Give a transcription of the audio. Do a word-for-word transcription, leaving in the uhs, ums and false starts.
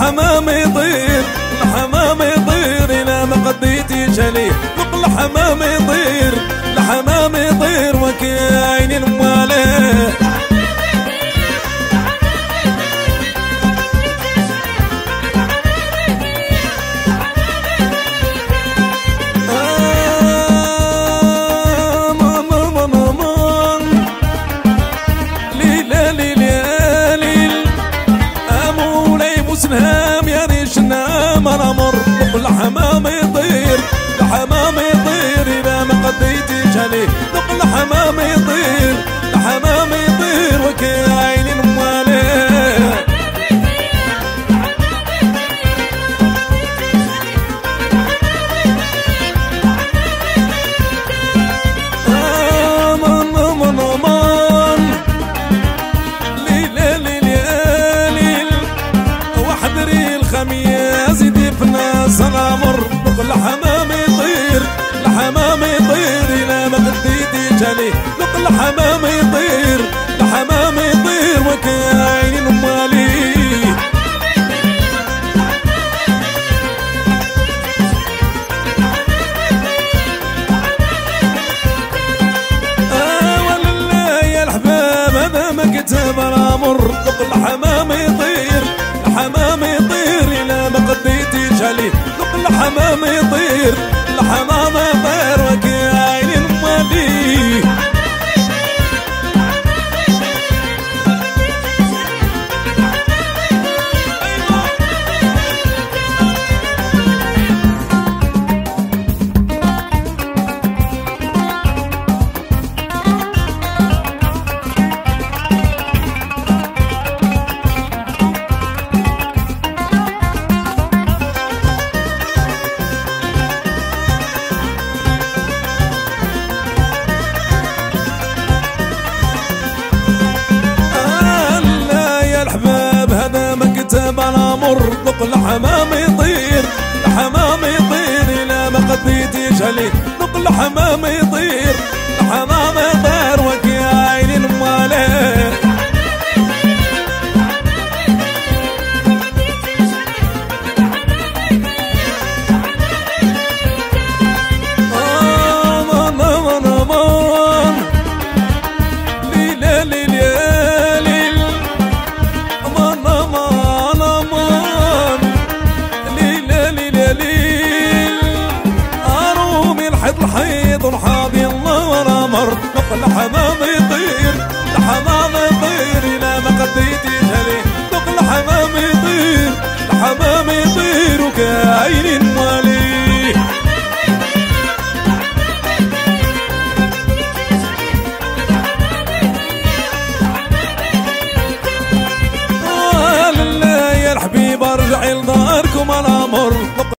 الحمام يطير الحمام يطير إلى ما قضيتي شلي نق الحمام يطير الحمام يطير وكاين الماله سنام يا ريش نام انا مر الحمام يطير الحمام يطير اذا ما قضيتي شالي نق الحمام يطير الحمام يطير وكاين الماله امان امان امان ليلة ليلة وحضري الخميس يدفنا صنامر نق الحمام يطير الحمام يطير إلى ما قديتي جالي نق الحمام يطير الحمام يطير وكاين مالي اه والله يا الحباب هذا ما كتب الامر نق الحمام يطير الحمام يطير إلى ما قضيتي جالي نق الحمام يطير الحمام يطير وكاين المالي الامر نق الحمام يطير الحمام يطير الى ما قضيتي جالي نق الحمام يطير الحمام يطير وكاين ماله امان امان امان ليلة ليلة امان امان الحيض والحاضي الله ولا مر نق الحمام يطير الحمام يطير إلى ما قضيتي جالي نق الحمام يطير الحمام يطير وكاين